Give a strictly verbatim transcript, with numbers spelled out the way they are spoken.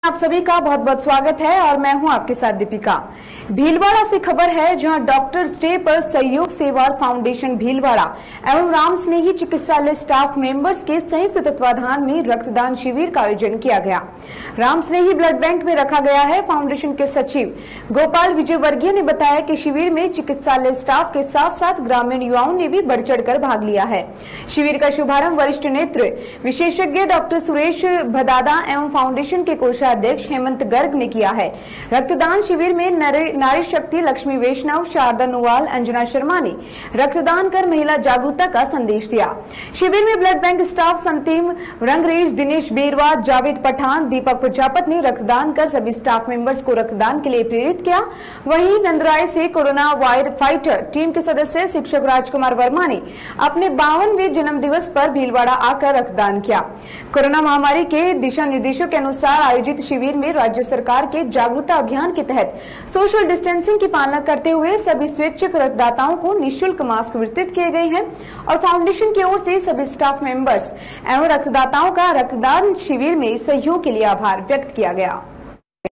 आप सभी का बहुत बहुत स्वागत है और मैं हूं आपके साथ दीपिका। भीलवाड़ा से खबर है, जहां डॉक्टर्स डे पर सहयोग सेवा फाउंडेशन भीलवाड़ा एवं राम स्नेही चिकित्सालय स्टाफ मेंबर्स के संयुक्त तत्वाधान में रक्तदान शिविर का आयोजन किया गया। राम स्नेही ब्लड बैंक में रखा गया है। फाउंडेशन के सचिव गोपाल विजयवर्गीय ने बताया कि शिविर में चिकित्सालय स्टाफ के साथ साथ ग्रामीण युवाओं ने भी बढ़ चढ़ कर भाग लिया है। शिविर का शुभारंभ वरिष्ठ नेत्र विशेषज्ञ डॉक्टर सुरेश भदादा एवं फाउंडेशन के कोषाध्यक्ष हेमंत गर्ग ने किया है। रक्तदान शिविर में नारी शक्ति लक्ष्मी वैष्णव, शारदा नुवाल, अंजना शर्मा ने रक्तदान कर महिला जागरूकता का संदेश दिया। शिविर में ब्लड बैंक स्टाफ संतीम रंगरेज, दिनेश बेरवा, जावेद पठान, दीपक प्रजापत ने रक्तदान कर सभी स्टाफ मेंबर्स को रक्तदान के लिए प्रेरित किया। वहीं नंदराय से कोरोना वायर फाइटर टीम के सदस्य शिक्षक राजकुमार वर्मा ने अपने बावनवें जन्म दिवस पर भीलवाड़ा आकर रक्तदान किया। कोरोना महामारी के दिशा निर्देशों के अनुसार आयोजित शिविर में राज्य सरकार के जागरूकता अभियान के तहत सोशल डिस्टेंसिंग की पालना करते हुए सभी स्वैच्छिक रक्तदाताओं को निःशुल्क मास्क वितरित किए गए हैं और फाउंडेशन की ओर से सभी स्टाफ मेंबर्स एवं रक्तदाताओं का रक्तदान शिविर में सहयोग के लिए आभार व्यक्त किया गया।